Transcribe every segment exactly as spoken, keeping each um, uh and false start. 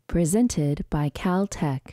Presented by Caltech.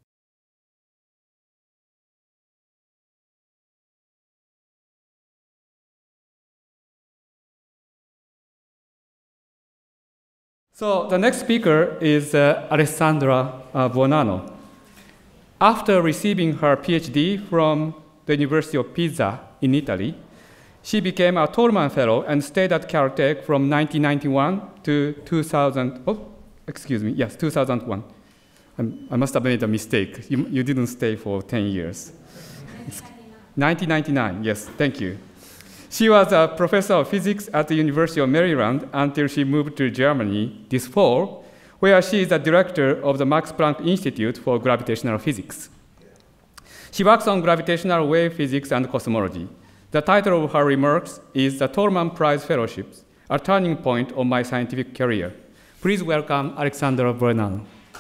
So the next speaker is uh, Alessandra uh, Buonanno. After receiving her PhD from the University of Pisa in Italy, she became a Tolman Fellow and stayed at Caltech from nineteen ninety-one to two thousand. Oh, excuse me. Yes, two thousand one. I'm, I must have made a mistake. You, you didn't stay for ten years. nineteen ninety-nine. Yes, thank you. She was a professor of physics at the University of Maryland until she moved to Germany this fall, where she is the director of the Max Planck Institute for Gravitational Physics. She works on gravitational wave physics and cosmology. The title of her remarks is The Tolman Prize Fellowships, a turning point of my scientific career. Please welcome Alessandra Buonanno.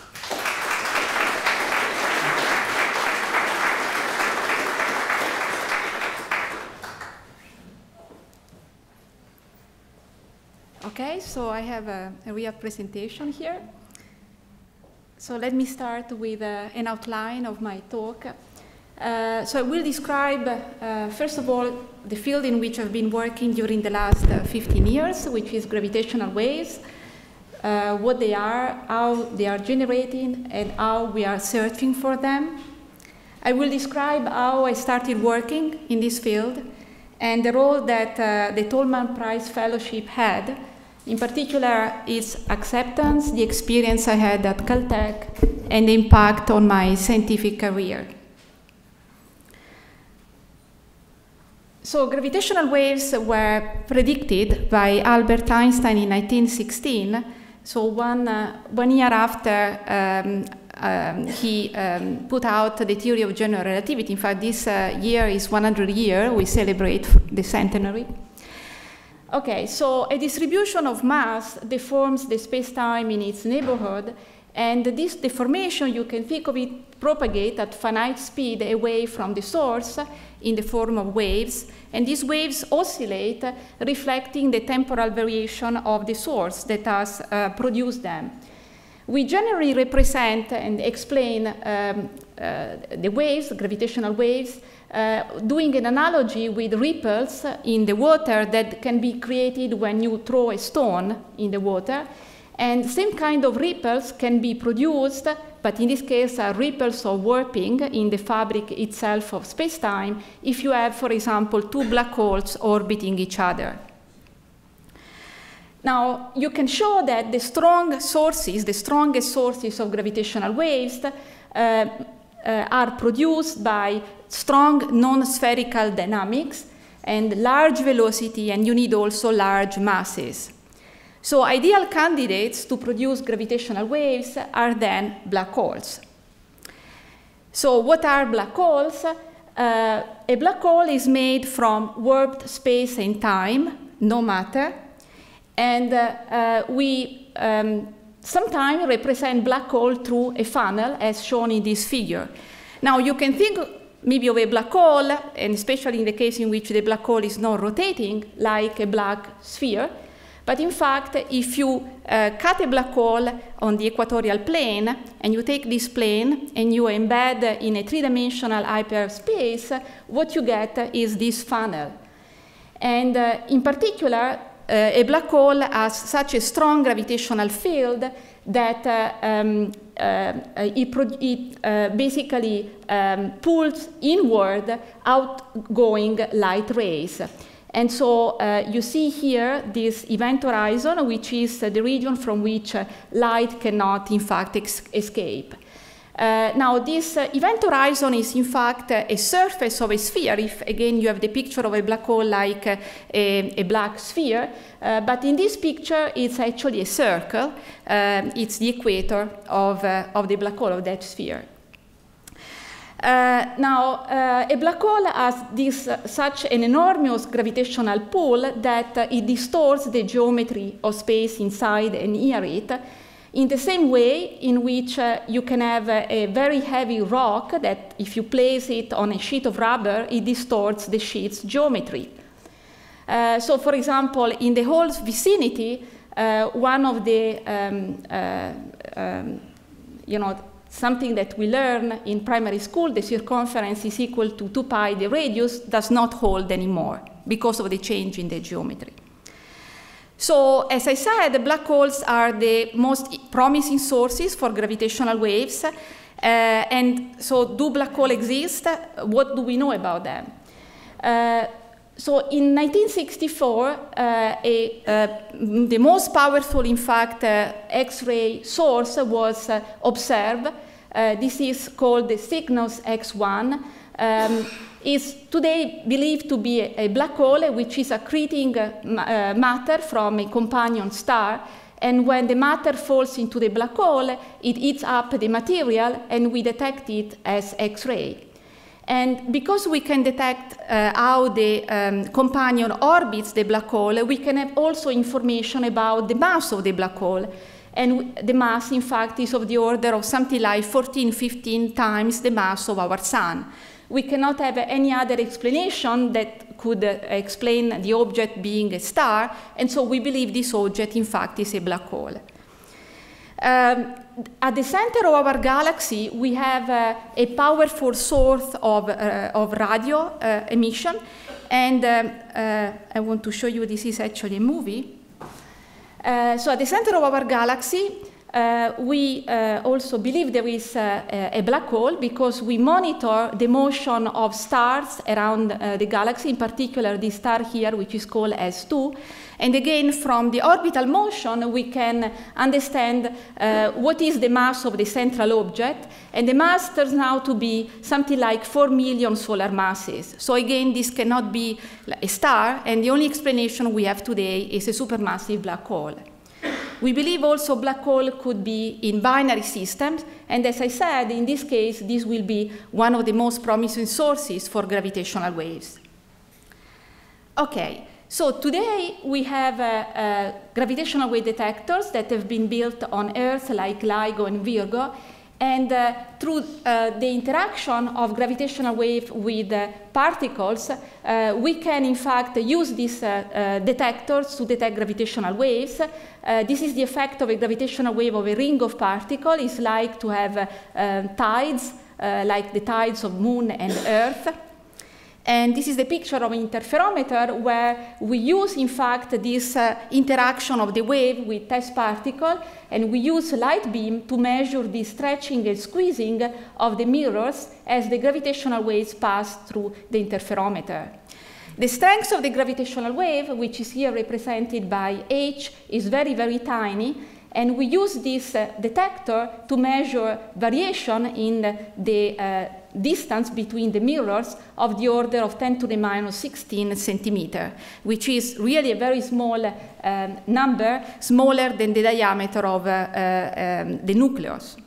Okay, so I have a, a real presentation here. So let me start with uh, an outline of my talk. Uh, so I will describe, uh, first of all, the field in which I've been working during the last uh, fifteen years, which is gravitational waves, uh, what they are, how they are generating, and how we are searching for them. I will describe how I started working in this field and the role that uh, the Tolman Prize Fellowship had, in particular its acceptance, the experience I had at Caltech, and the impact on my scientific career. So gravitational waves were predicted by Albert Einstein in nineteen sixteen, so one, uh, one year after um, um, he um, put out the theory of general relativity. In fact, this uh, year is one hundred year, we celebrate the centenary. Okay, so a distribution of mass deforms the space-time in its neighborhood, and this deformation, you can think of it, propagate at finite speed away from the source in the form of waves, and these waves oscillate, reflecting the temporal variation of the source that has uh, produced them. We generally represent and explain um, uh, the waves, gravitational waves, uh, doing an analogy with ripples in the water that can be created when you throw a stone in the water. And same kind of ripples can be produced, but in this case are ripples of warping in the fabric itself of space-time if you have, for example, two black holes orbiting each other. Now, you can show that the strong sources, the strongest sources of gravitational waves uh, uh, are produced by strong non-spherical dynamics and large velocity, and you need also large masses. So ideal candidates to produce gravitational waves are then black holes. So what are black holes? Uh, a black hole is made from warped space and time, no matter, and uh, uh, we um, sometimes represent black hole through a funnel, as shown in this figure. Now you can think maybe of a black hole, and especially in the case in which the black hole is not rotating, like a black sphere. But in fact, if you uh, cut a black hole on the equatorial plane, and you take this plane and you embed in a three-dimensional hyperspace, what you get is this funnel. And uh, in particular, uh, a black hole has such a strong gravitational field that uh, um, uh, it, it uh, basically um, pulls inward outgoing light rays. And so uh, you see here this event horizon, which is uh, the region from which uh, light cannot, in fact, escape. Uh, now, this uh, event horizon is, in fact, uh, a surface of a sphere. If, again, you have the picture of a black hole like uh, a, a black sphere. Uh, but in this picture, it's actually a circle. Uh, it's the equator of, uh, of the black hole, of that sphere. Uh, now, uh, a black hole has this, uh, such an enormous gravitational pull that uh, it distorts the geometry of space inside and near it, in the same way in which uh, you can have a, a very heavy rock that, if you place it on a sheet of rubber, it distorts the sheet's geometry. Uh, so, for example, in the hole's vicinity, uh, one of the um, uh, um, you know, something that we learn in primary school, the circumference is equal to two pi the radius, does not hold anymore because of the change in the geometry. So, as I said, the black holes are the most promising sources for gravitational waves. Uh, and so, do black holes exist? What do we know about them? Uh, so, in nineteen sixty-four, uh, a, uh, the most powerful, in fact, uh, X-ray source was uh, observed. Uh, this is called the Cygnus X one. Um, is today believed to be a, a black hole, which is accreting uh, ma uh, matter from a companion star. And when the matter falls into the black hole, it eats up the material, and we detect it as X-ray. And because we can detect uh, how the um, companion orbits the black hole, we can have also information about the mass of the black hole. And the mass, in fact, is of the order of something like fourteen, fifteen times the mass of our sun. We cannot have any other explanation that could uh, explain the object being a star, and so we believe this object, in fact, is a black hole. Um, at the center of our galaxy, we have uh, a powerful source of, uh, of radio uh, emission, and um, uh, I want to show you, this is actually a movie. Uh, so at the center of our galaxy, uh, we uh, also believe there is uh, a black hole because we monitor the motion of stars around uh, the galaxy, in particular this star here, which is called S two. And again, from the orbital motion, we can understand uh, what is the mass of the central object. And the mass turns out to be something like four million solar masses. So again, this cannot be a star, and the only explanation we have today is a supermassive black hole. We believe also black hole could be in binary systems, and as I said, in this case, this will be one of the most promising sources for gravitational waves. Okay. So today we have uh, uh, gravitational wave detectors that have been built on Earth, like LIGO and Virgo, and uh, through uh, the interaction of gravitational wave with uh, particles, uh, we can in fact use these uh, uh, detectors to detect gravitational waves. Uh, this is the effect of a gravitational wave of a ring of particles. It's like to have uh, uh, tides, uh, like the tides of Moon and Earth. And this is the picture of an interferometer where we use, in fact, this uh, interaction of the wave with test particle, and we use light beam to measure the stretching and squeezing of the mirrors as the gravitational waves pass through the interferometer. The strength of the gravitational wave, which is here represented by H, is very, very tiny. And we use this uh, detector to measure variation in the uh, distance between the mirrors of the order of ten to the minus sixteen centimeter, which is really a very small um, number, smaller than the diameter of uh, uh, um, the nucleus.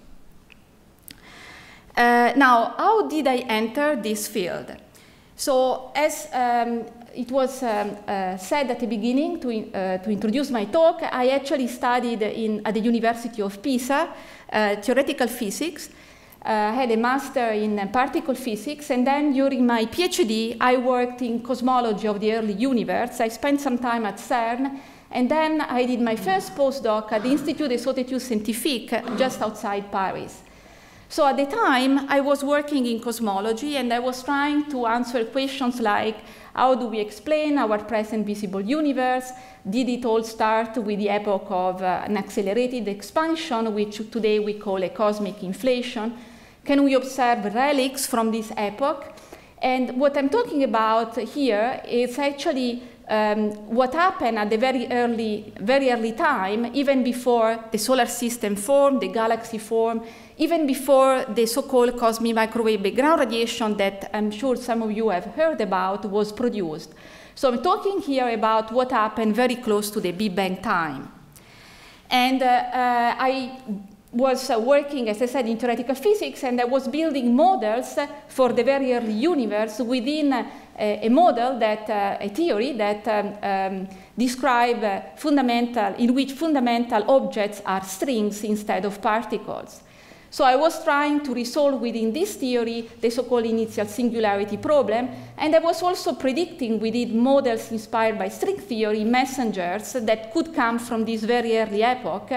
Uh, now, how did I enter this field? So, as um, it was um, uh, said at the beginning to, in, uh, to introduce my talk, I actually studied in, at the University of Pisa, uh, theoretical physics. I uh, had a master in uh, particle physics, and then during my PhD, I worked in cosmology of the early universe. I spent some time at CERN, and then I did my first postdoc at the Institut des Hautes Scientifiques, just outside Paris. So at the time, I was working in cosmology, and I was trying to answer questions like, how do we explain our present visible universe? Did it all start with the epoch of uh, an accelerated expansion, which today we call a cosmic inflation? Can we observe relics from this epoch? And what I'm talking about here is actually um, what happened at the very early, very early time, even before the solar system formed, the galaxy formed, even before the so-called cosmic microwave background radiation that I'm sure some of you have heard about was produced. So I'm talking here about what happened very close to the Big Bang time. And uh, uh, I was uh, working, as I said, in theoretical physics, and I was building models for the very early universe within uh, a model that, uh, a theory that um, um, describe uh, fundamental, in which fundamental objects are strings instead of particles. So I was trying to resolve within this theory the so-called initial singularity problem, and I was also predicting within models inspired by string theory messengers that could come from this very early epoch,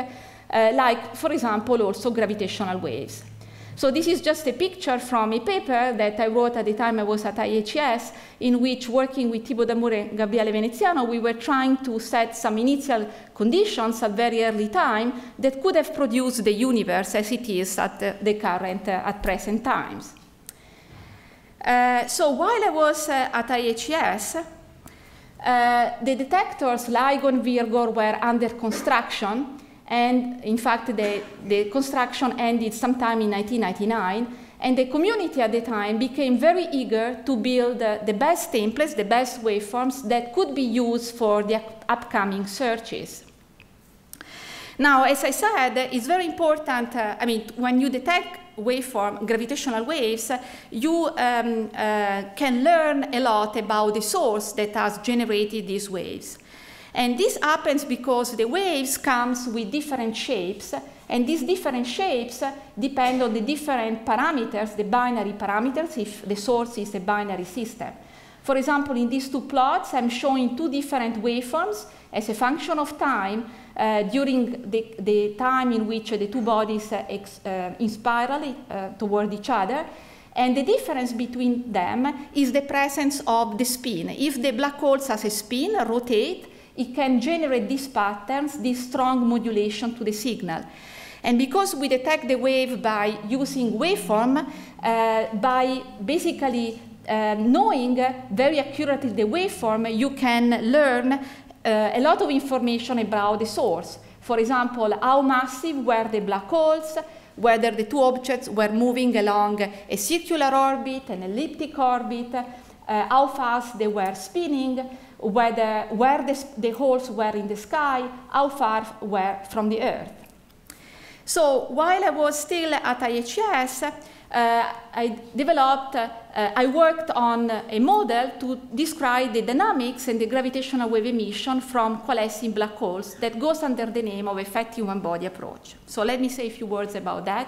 uh, like, for example, also gravitational waves. So this is just a picture from a paper that I wrote at the time I was at I H S, in which, working with Thibaut Damour and Gabriele Veneziano, we were trying to set some initial conditions at very early time that could have produced the universe as it is at the, the current, uh, at present times. Uh, so while I was uh, at I H S, uh, the detectors LIGO and Virgo were under construction. And in fact, the, the construction ended sometime in nineteen ninety-nine, and the community at the time became very eager to build uh, the best templates, the best waveforms that could be used for the up upcoming searches. Now, as I said, it's very important, uh, I mean, when you detect waveform, gravitational waves, you um, uh, can learn a lot about the source that has generated these waves. And this happens because the waves come with different shapes, and these different shapes depend on the different parameters, the binary parameters, if the source is a binary system. For example, in these two plots, I'm showing two different waveforms as a function of time uh, during the, the time in which the two bodies uh, ex, uh, in spiral uh, toward each other. And the difference between them is the presence of the spin. If the black hole has a spin, rotate, it can generate these patterns, this strong modulation to the signal. And because we detect the wave by using waveform, uh, by basically uh, knowing very accurately the waveform, you can learn uh, a lot of information about the source. For example, how massive were the black holes, whether the two objects were moving along a circular orbit, an elliptic orbit, uh, how fast they were spinning, whether where the, the holes were in the sky, how far were from the Earth. So while I was still at I H S, uh, I developed, uh, I worked on a model to describe the dynamics and the gravitational wave emission from coalescing black holes that goes under the name of effective one-body approach. So let me say a few words about that.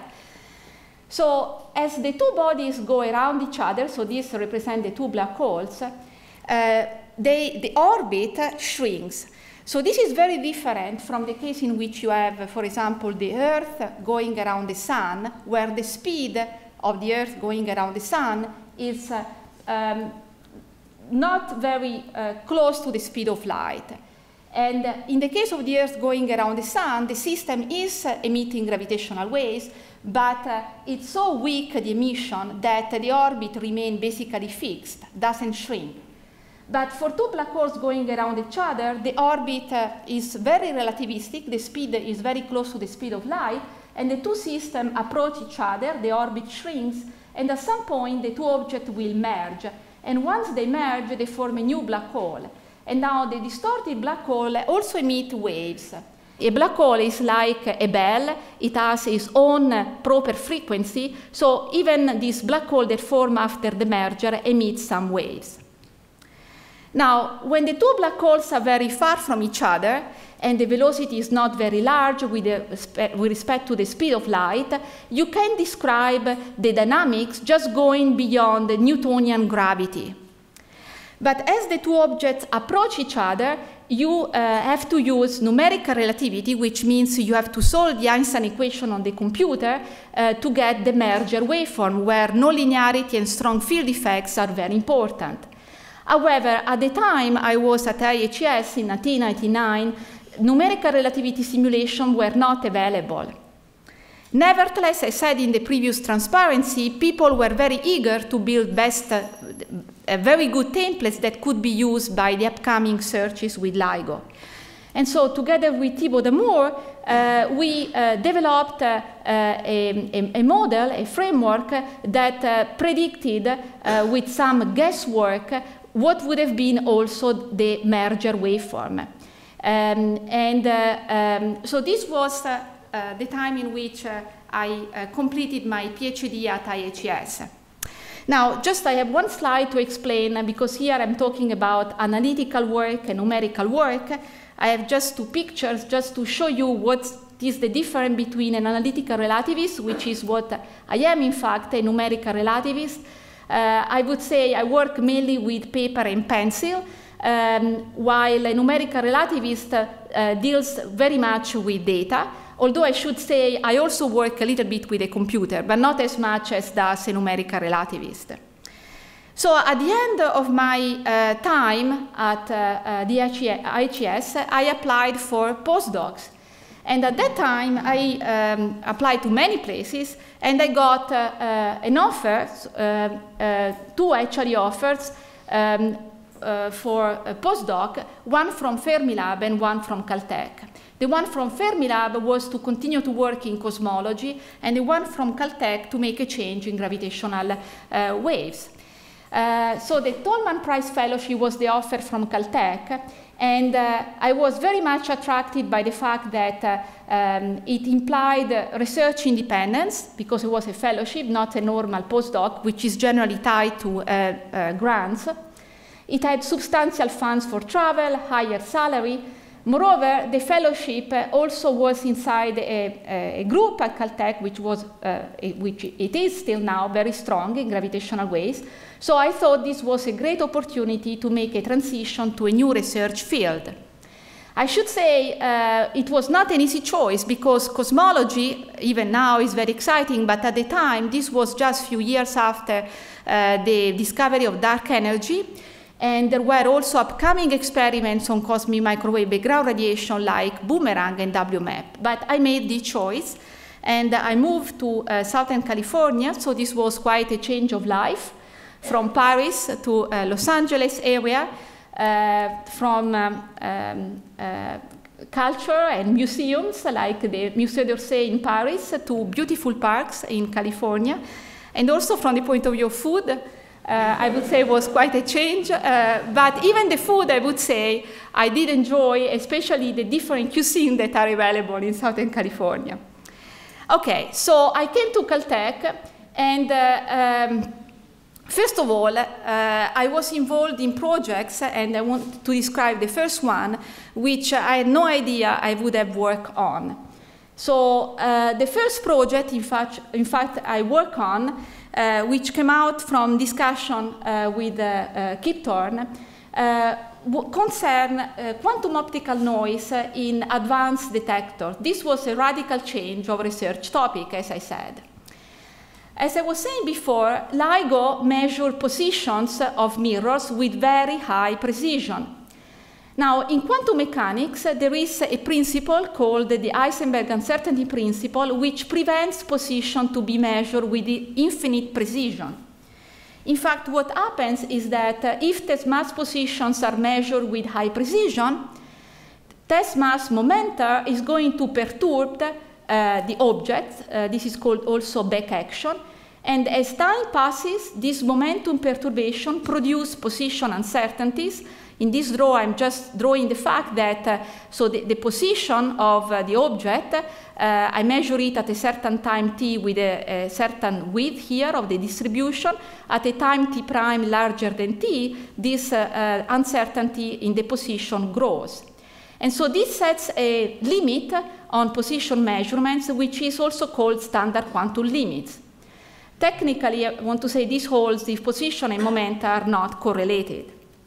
So as the two bodies go around each other, so these represent the two black holes, uh, They, the orbit shrinks. So this is very different from the case in which you have, for example, the Earth going around the Sun, where the speed of the Earth going around the Sun is uh, um, not very uh, close to the speed of light. And uh, in the case of the Earth going around the Sun, the system is uh, emitting gravitational waves, but uh, it's so weak, the emission, that uh, the orbit remains basically fixed, doesn't shrink. But for two black holes going around each other, the orbit uh, is very relativistic, the speed is very close to the speed of light, and the two systems approach each other, the orbit shrinks, and at some point the two objects will merge. And once they merge, they form a new black hole. And now the distorted black hole also emits waves. A black hole is like a bell, it has its own proper frequency, so even this black hole that forms after the merger emits some waves. Now, when the two black holes are very far from each other, and the velocity is not very large with, the, with respect to the speed of light, you can describe the dynamics just going beyond the Newtonian gravity. But as the two objects approach each other, you uh, have to use numerical relativity, which means you have to solve the Einstein equation on the computer uh, to get the merger waveform, where nonlinearity and strong field effects are very important. However, at the time I was at I H S in nineteen ninety-nine, numerical relativity simulations were not available. Nevertheless, as I said in the previous transparency, people were very eager to build best, uh, uh, very good templates that could be used by the upcoming searches with LIGO. And so together with Thibaut Damour, uh, we uh, developed uh, a, a, a model, a framework that uh, predicted uh, with some guesswork what would have been also the merger waveform. Um, and uh, um, so this was uh, uh, the time in which uh, I uh, completed my PhD at I H S. Now, just I have one slide to explain, uh, because here I'm talking about analytical work and numerical work. I have just two pictures just to show you what is the difference between an analytical relativist, which is what I am in fact, a numerical relativist. Uh, I would say I work mainly with paper and pencil, um, while a numerical relativist uh, deals very much with data. although I should say I also work a little bit with a computer, but not as much as does a numerical relativist. So at the end of my uh, time at uh, uh, the I H E S, I applied for postdocs. And at that time, I um, applied to many places, and I got uh, uh, an offer, uh, uh, two actually offers, um, uh, for a postdoc, one from Fermilab and one from Caltech. The one from Fermilab was to continue to work in cosmology, and the one from Caltech to make a change in gravitational uh, waves. Uh, so the Tolman Prize Fellowship was the offer from Caltech, and uh, I was very much attracted by the fact that uh, um, it implied uh, research independence, because it was a fellowship, not a normal postdoc, which is generally tied to uh, uh, grants. It had substantial funds for travel, higher salary. Moreover, the fellowship uh, also was inside a, a group at Caltech, which was, uh, a, which it is still now very strong in gravitational waves. So I thought this was a great opportunity to make a transition to a new research field. I should say uh, it was not an easy choice, because cosmology, even now, is very exciting, but at the time, this was just a few years after uh, the discovery of dark energy. And there were also upcoming experiments on cosmic microwave background radiation like Boomerang and W MAP. But I made the choice, and I moved to uh, Southern California, so this was quite a change of life, from Paris to uh, Los Angeles area, uh, from um, um, uh, culture and museums like the Musée d'Orsay in Paris to beautiful parks in California, and also from the point of view of food. Uh, I would say was quite a change, uh, but even the food, I would say, I did enjoy, especially the different cuisine that are available in Southern California. Okay, so I came to Caltech, and uh, um, first of all, uh, I was involved in projects, and I want to describe the first one, which I had no idea I would have worked on. So uh, the first project, in fact, in fact I work on, Uh, which came out from discussion uh, with uh, uh, Kip Thorne, uh, concern uh, quantum optical noise in advanced detectors. This was a radical change of research topic, as I said. As I was saying before, LIGO measured positions of mirrors with very high precision. Now, in quantum mechanics, uh, there is a principle called the Heisenberg uncertainty principle, which prevents position to be measured with infinite precision. In fact, what happens is that uh, if test mass positions are measured with high precision, test mass momenta is going to perturb uh, the object. Uh, this is called also back action. And as time passes, this momentum perturbation produces position uncertainties. In this draw, I'm just drawing the fact that, uh, so the, the position of uh, the object, uh, I measure it at a certain time t with a, a certain width here of the distribution. At a time t prime larger than t, this uh, uh, uncertainty in the position grows. And so this sets a limit on position measurements, which is also called standard quantum limits. Technically, I want to say this holds if position and momenta are not correlated.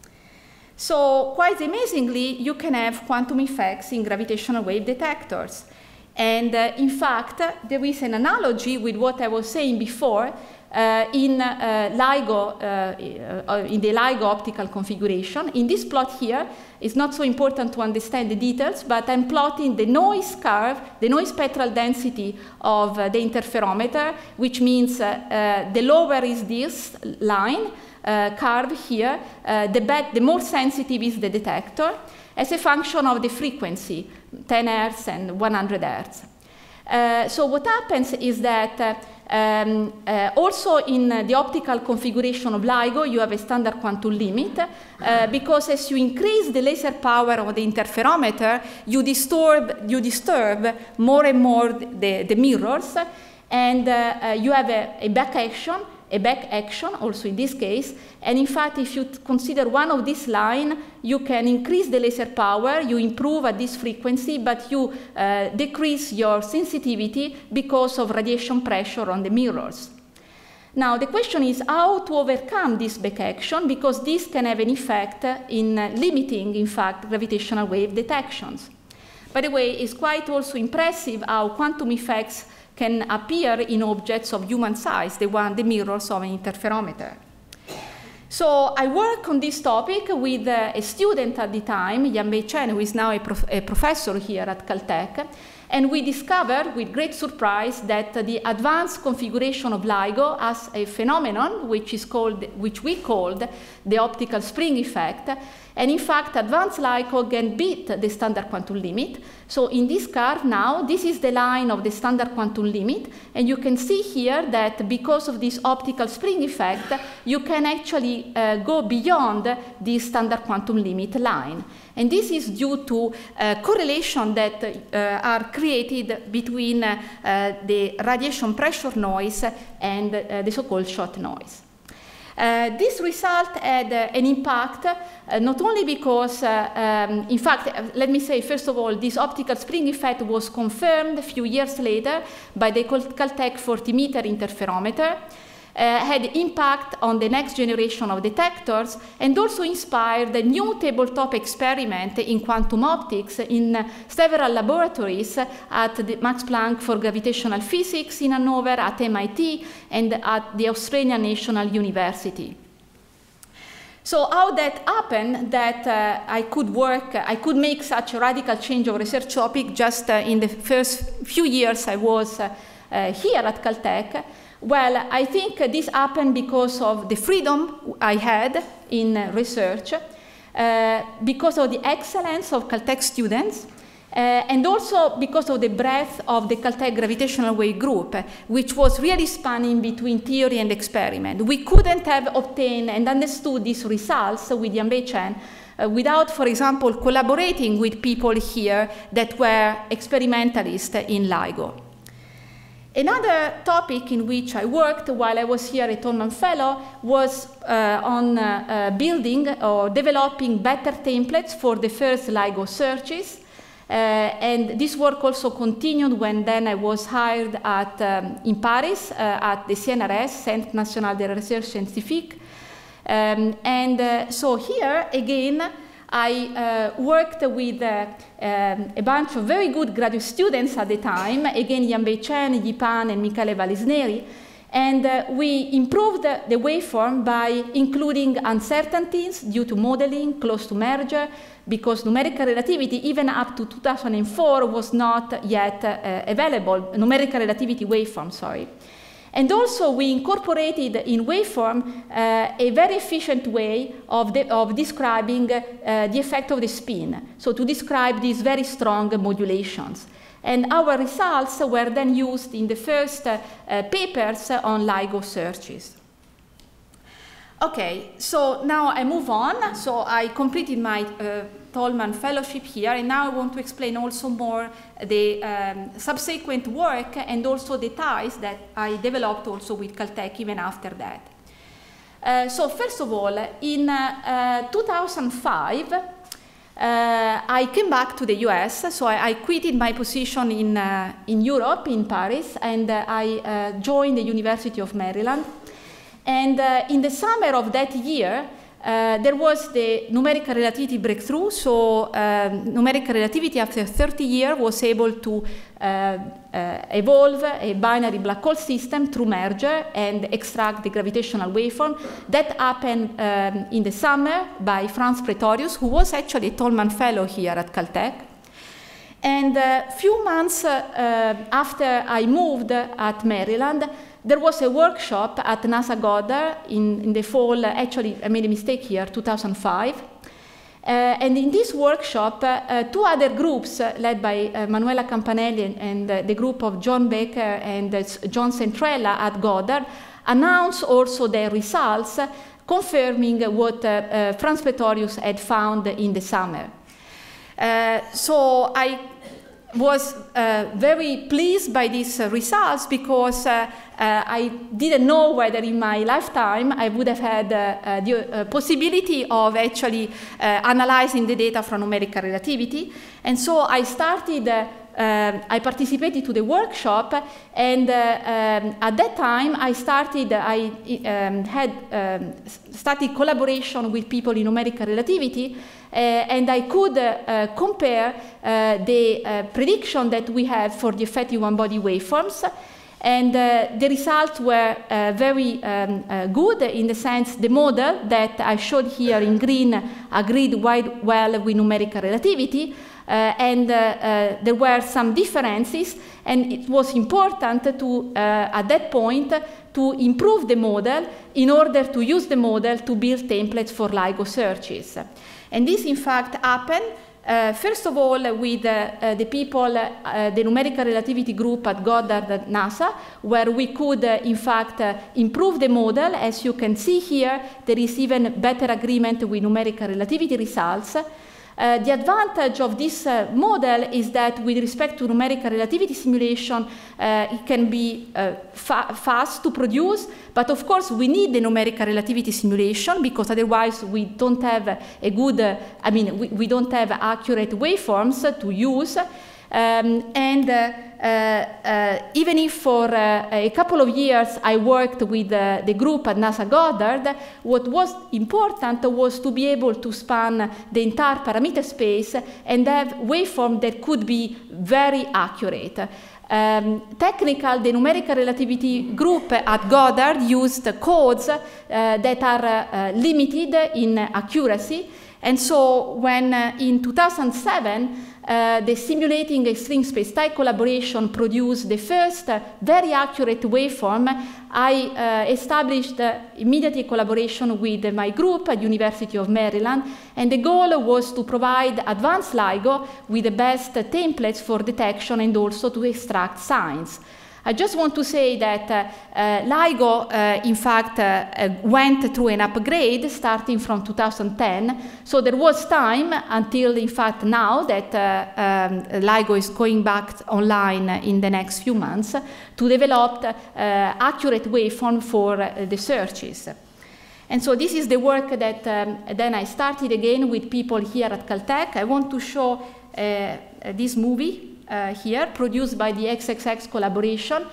So quite amazingly, you can have quantum effects in gravitational wave detectors. And uh, in fact, there is an analogy with what I was saying before uh, in, uh, LIGO, uh, uh, in the LIGO optical configuration. In this plot here, it's not so important to understand the details, but I'm plotting the noise curve, the noise spectral density of uh, the interferometer, which means uh, uh, the lower is this line, Uh, curve here, uh, the, bet, the more sensitive is the detector, as a function of the frequency, ten hertz and one hundred hertz. Uh, so what happens is that uh, um, uh, also in uh, the optical configuration of LIGO, you have a standard quantum limit, uh, because as you increase the laser power of the interferometer, you disturb, you disturb more and more the, the mirrors, and uh, uh, you have a, a back action, a back action also in this case, and in fact if you consider one of this line, you can increase the laser power, you improve at this frequency, but you uh, decrease your sensitivity because of radiation pressure on the mirrors. Now the question is how to overcome this back action, because this can have an effect in uh, limiting, in fact, gravitational wave detections. By the way, it's quite also impressive how quantum effects can appear in objects of human size, the one, the mirrors of an interferometer. So I work on this topic with uh, a student at the time, Yanbei Chen, who is now a, prof a professor here at Caltech. And we discovered with great surprise that uh, the advanced configuration of LIGO has a phenomenon which, is called, which we called the optical spring effect. And in fact, advanced LIGO can beat the standard quantum limit. So in this curve now, this is the line of the standard quantum limit. And you can see here that because of this optical spring effect, you can actually uh, go beyond the standard quantum limit line. And this is due to uh, correlation that uh, are created between uh, uh, the radiation pressure noise and uh, the so-called shot noise. Uh, this result had uh, an impact uh, not only because, uh, um, in fact, uh, let me say, first of all, this optical spring effect was confirmed a few years later by the Caltech forty meter interferometer, uh, had impact on the next generation of detectors, and also inspired a new tabletop experiment in quantum optics in uh, several laboratories at the Max Planck for Gravitational Physics in Hanover, at M I T, and at the Australian National University. So how that happened that uh, I could work, uh, I could make such a radical change of research topic just uh, in the first few years I was uh, uh, here at Caltech. Well, I think uh, this happened because of the freedom I had in uh, research, uh, because of the excellence of Caltech students, uh, and also because of the breadth of the Caltech gravitational wave group, uh, which was really spanning between theory and experiment. We couldn't have obtained and understood these results with Yanbei Chen uh, without, for example, collaborating with people here that were experimentalists in LIGO. Another topic in which I worked while I was here at Tolman Fellow was uh, on uh, uh, building or developing better templates for the first LIGO searches. Uh, and this work also continued when then I was hired at, um, in Paris uh, at the C N R S, Centre National de Recherche Scientifique. Um, and uh, so here, again, I uh, worked with uh, um, a bunch of very good graduate students at the time, again Yanbei Chen, Yi Pan, and Michele Vallisneri, and uh, we improved the, the waveform by including uncertainties due to modeling close to merger, because numerical relativity, even up to two thousand four, was not yet uh, available, numerical relativity waveform, sorry. And also we incorporated in waveform uh, a very efficient way of, the, of describing uh, the effect of the spin, so to describe these very strong modulations. And our results were then used in the first uh, uh, papers on LIGO searches. Okay, so now I move on. So I completed my uh, Tolman Fellowship here, and now I want to explain also more the um, subsequent work and also the ties that I developed also with Caltech even after that. Uh, so first of all, in uh, uh, two thousand five, uh, I came back to the U S, so I, I quitted my position in, uh, in Europe, in Paris, and uh, I uh, joined the University of Maryland. And uh, in the summer of that year, uh, there was the numerical relativity breakthrough. So uh, numerical relativity after thirty years was able to uh, uh, evolve a binary black hole system through merger and extract the gravitational waveform. That happened um, in the summer by Franz Pretorius, who was actually a Tolman Fellow here at Caltech. And a uh, few months uh, uh, after I moved at Maryland, there was a workshop at NASA Goddard in, in the fall. Actually, I made a mistake here, two thousand five. Uh, and in this workshop, uh, uh, two other groups uh, led by uh, Manuela Campanelli and, and uh, the group of John Baker and uh, John Centrella at Goddard announced also their results, uh, confirming what uh, uh, Franz Pretorius had found in the summer. Uh, so I was uh, very pleased by these uh, results because uh, uh, I didn't know whether in my lifetime I would have had uh, uh, the uh, possibility of actually uh, analyzing the data from numerical relativity. And so I started uh, um, I participated to the workshop, and uh, um, at that time I started, I um, had um, started collaboration with people in numerical relativity, uh, and I could uh, compare uh, the uh, prediction that we have for the effective one-body waveforms. And uh, the results were uh, very um, uh, good, in the sense the model that I showed here in green agreed quite well with numerical relativity, uh, and uh, uh, there were some differences, and it was important to, uh, at that point, to improve the model in order to use the model to build templates for LIGO searches. And this, in fact, happened. Uh, first of all, with uh, uh, the people, uh, the numerical relativity group at Goddard at NASA, where we could, uh, in fact, uh, improve the model. As you can see here, there is even better agreement with numerical relativity results. Uh, the advantage of this uh, model is that with respect to numerical relativity simulation, uh, it can be uh, fa fast to produce, but of course we need the numerical relativity simulation, because otherwise we don't have a good, uh, I mean, we, we don't have accurate waveforms to use. Um, and uh, uh, uh, even if for uh, a couple of years I worked with uh, the group at NASA Goddard, what was important was to be able to span the entire parameter space and have waveforms that could be very accurate. Um, technical, the numerical relativity group at Goddard used codes uh, that are uh, limited in accuracy. And so when uh, in two thousand seven, Uh, the Simulating Extreme Space-Time collaboration produced the first uh, very accurate waveform, I uh, established uh, immediately collaboration with uh, my group at University of Maryland, and the goal was to provide advanced LIGO with the best uh, templates for detection and also to extract signs. I just want to say that uh, uh, LIGO, uh, in fact, uh, uh, went through an upgrade starting from two thousand ten. So there was time until, in fact, now that uh, um, LIGO is going back online in the next few months to develop uh, accurate waveform for uh, the searches. And so this is the work that um, then I started again with people here at Caltech. I want to show uh, this movie. Uh, here, produced by the X X X collaboration.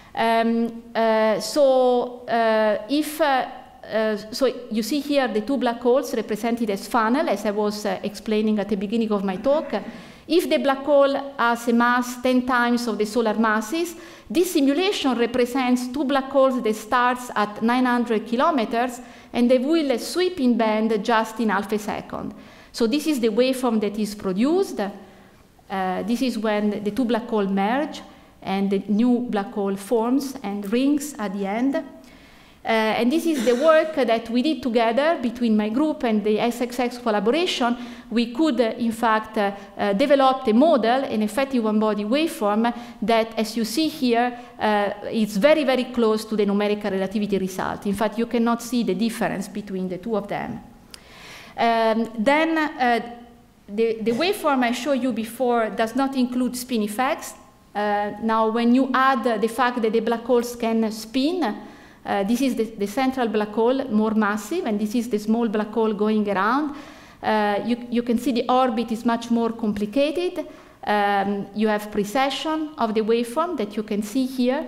Um, uh, so, uh, if uh, uh, so you see here the two black holes represented as funnel, as I was uh, explaining at the beginning of my talk. If the black hole has a mass ten times of the solar masses, this simulation represents two black holes that starts at nine hundred kilometers, and they will sweep in band just in half a second. So this is the waveform that is produced. Uh, this is when the two black holes merge and the new black hole forms and rings at the end. Uh, and this is the work that we did together between my group and the X X X collaboration. We could, uh, in fact, uh, uh, develop a model, an effective one-body waveform that, as you see here, uh, is very, very close to the numerical relativity result. In fact, you cannot see the difference between the two of them. Um, then, uh, The, the waveform I showed you before does not include spin effects. Uh, now, when you add uh, the fact that the black holes can spin, uh, this is the, the central black hole, more massive, and this is the small black hole going around. Uh, you, you can see the orbit is much more complicated. Um, you have precession of the waveform that you can see here.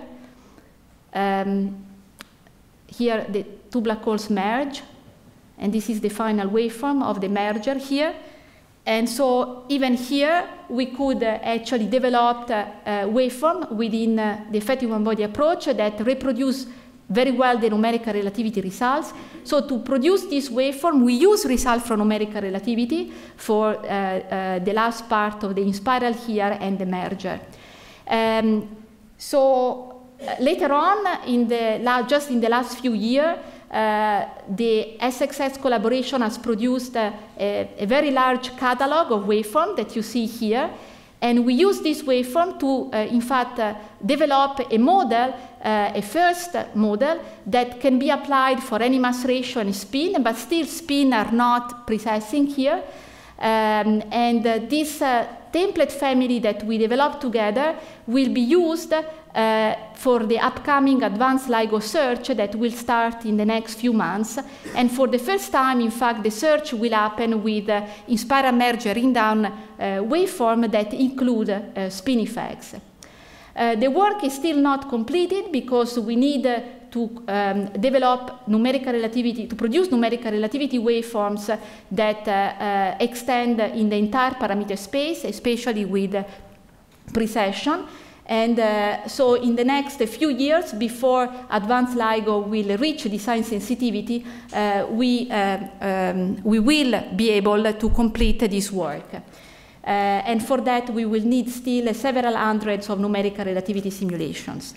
Um, here, the two black holes merge, and this is the final waveform of the merger here. And so even here, we could uh, actually develop a uh, waveform within uh, the effective one-body approach that reproduce very well the numerical relativity results. So to produce this waveform, we use results from numerical relativity for uh, uh, the last part of the in-spiral here and the merger. Um, so uh, later on, in the just in the last few years, Uh, the S X S collaboration has produced uh, a, a very large catalog of waveforms that you see here. And we use this waveform to, uh, in fact, uh, develop a model, uh, a first model that can be applied for any mass ratio and spin, but still spin are not precessing here. Um, and uh, this uh, template family that we developed together will be used uh, for the upcoming advanced LIGO search that will start in the next few months. And for the first time, in fact, the search will happen with uh, inspire merger in down uh, waveform that include uh, spin effects. Uh, the work is still not completed because we need uh, to um, develop numerical relativity, to produce numerical relativity waveforms that uh, uh, extend in the entire parameter space, especially with uh, precession. And uh, so in the next few years, before advanced LIGO will reach design sensitivity, uh, we, uh, um, we will be able to complete this work. Uh, and for that, we will need still uh, several hundreds of numerical relativity simulations.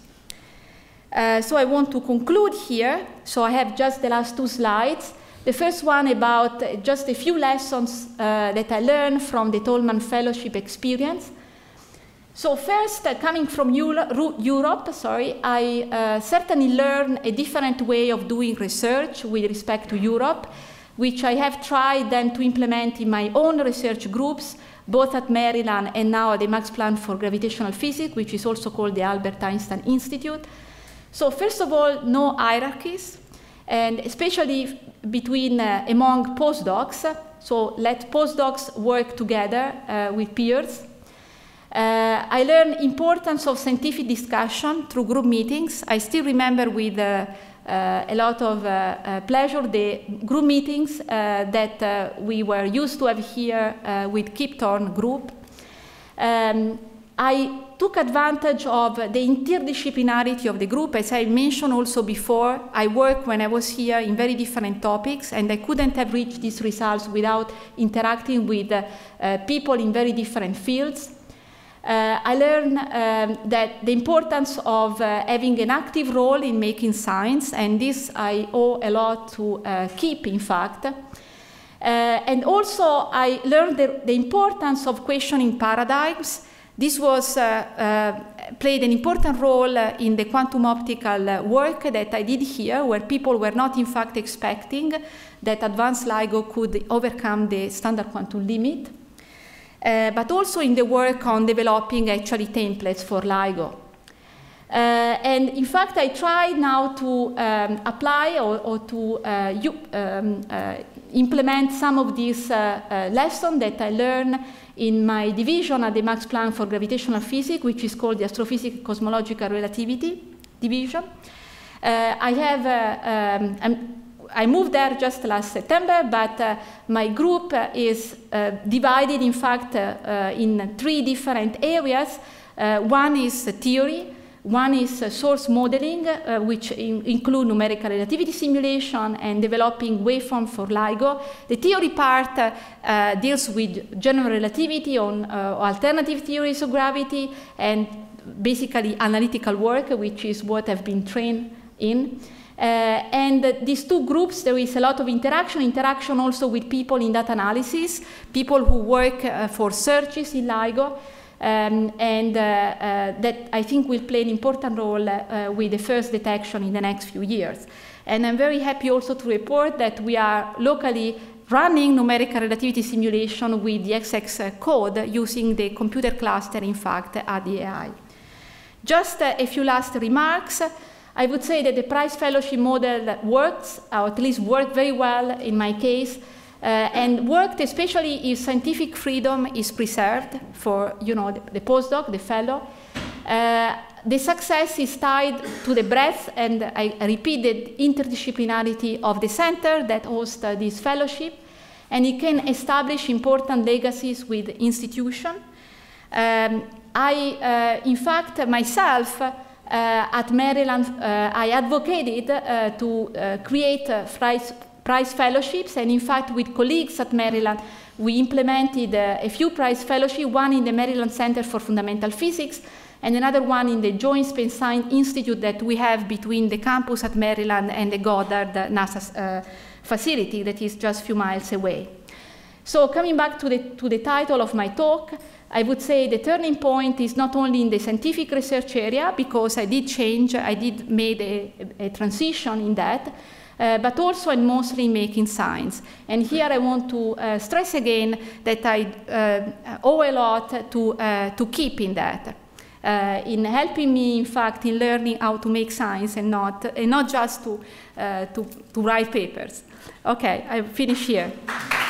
Uh, so I want to conclude here. So I have just the last two slides. The first one about uh, just a few lessons uh, that I learned from the Tolman Fellowship experience. So first, uh, coming from Euro Europe, sorry, I uh, certainly learned a different way of doing research with respect to Europe, which I have tried then to implement in my own research groups, both at Maryland and now at the Max Planck for Gravitational Physics, which is also called the Albert Einstein Institute. So first of all, no hierarchies, and especially between uh, among postdocs. So let postdocs work together uh, with peers. Uh, I learned importance of scientific discussion through group meetings. I still remember with uh, uh, a lot of uh, uh, pleasure the group meetings uh, that uh, we were used to have here uh, with Kip Thorne group. Um, I took advantage of the interdisciplinarity of the group. As I mentioned also before, I worked when I was here in very different topics, and I couldn't have reached these results without interacting with uh, uh, people in very different fields. Uh, I learned um, that the importance of uh, having an active role in making science, and this I owe a lot to uh, Kip, in fact. Uh, and also I learned the, the importance of questioning paradigms. This was, uh, uh, played an important role uh, in the quantum optical uh, work that I did here, where people were not in fact expecting that advanced LIGO could overcome the standard quantum limit. Uh, but also in the work on developing actually templates for LIGO. Uh, and in fact, I try now to um, apply or, or to uh, you, um, uh, implement some of these uh, uh, lessons that I learned in my division at the Max Planck for Gravitational Physics, which is called the Astrophysics Cosmological Relativity Division. Uh, I have uh, um, I'm, I moved there just last September, but uh, my group uh, is uh, divided, in fact, uh, uh, in three different areas. Uh, one is theory, one is uh, source modeling, uh, which in include numerical relativity simulation and developing waveform for LIGO. The theory part uh, uh, deals with general relativity on uh, alternative theories of gravity and basically analytical work, which is what I've been trained in. Uh, and uh, these two groups, there is a lot of interaction, interaction also with people in data analysis, people who work uh, for searches in LIGO, um, and uh, uh, that I think will play an important role uh, with the first detection in the next few years. And I'm very happy also to report that we are locally running numerical relativity simulation with the X X code using the computer cluster, in fact, at the A I. Just uh, a few last remarks. I would say that the Prize Fellowship model works, or at least worked very well in my case, uh, and worked especially if scientific freedom is preserved for, you know, the, the postdoc, the fellow. Uh, the success is tied to the breadth and, I repeat, the interdisciplinarity of the center that hosts uh, this fellowship, and it can establish important legacies with institutions. Um, I, uh, in fact, myself, Uh, at Maryland, uh, I advocated uh, to uh, create uh, prize, prize fellowships, and in fact, with colleagues at Maryland, we implemented uh, a few prize fellowships, one in the Maryland Center for Fundamental Physics, and another one in the Joint Space Science Institute that we have between the campus at Maryland and the Goddard NASA uh, facility that is just a few miles away. So coming back to the, to the title of my talk, I would say the turning point is not only in the scientific research area, because I did change, I did made a, a transition in that, Uh, but also and mostly making science. And here I want to uh, stress again that I uh, owe a lot to, uh, to Kip in that, uh, in helping me, in fact, in learning how to make science and not, and not just to, uh, to, to write papers. Okay, I finish here.